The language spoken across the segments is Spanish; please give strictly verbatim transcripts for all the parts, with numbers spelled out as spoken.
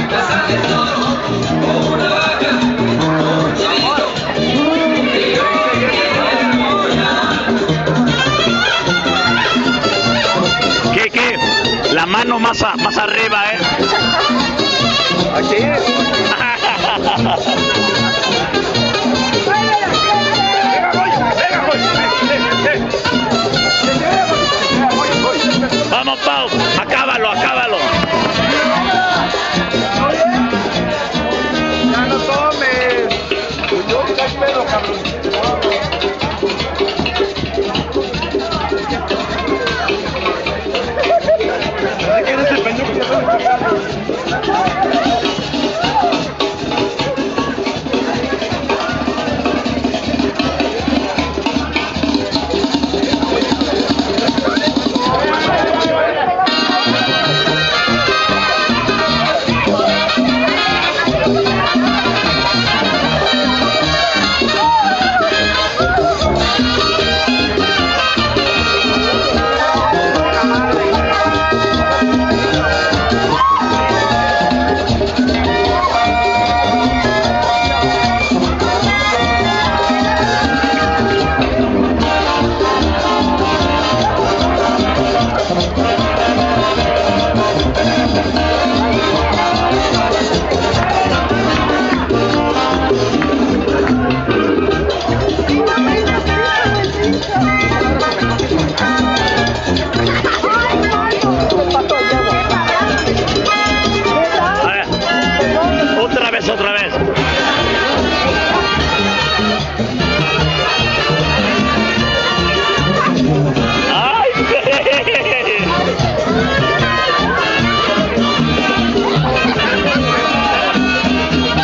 ¿Qué, qué? La mano más, a, más arriba, ¿eh? Aquí. Vamos, Pau, acábalo, acábalo. Ya no tomes. Yo ya espero, cabrón. ¿Quién es el pendejo que Otra vez, otra vez. ¡Ay!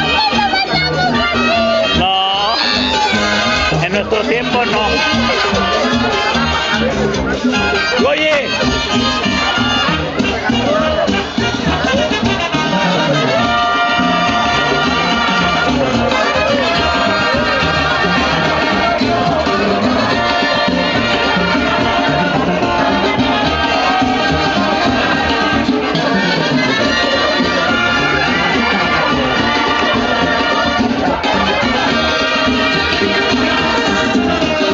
No, en nuestro tiempo no.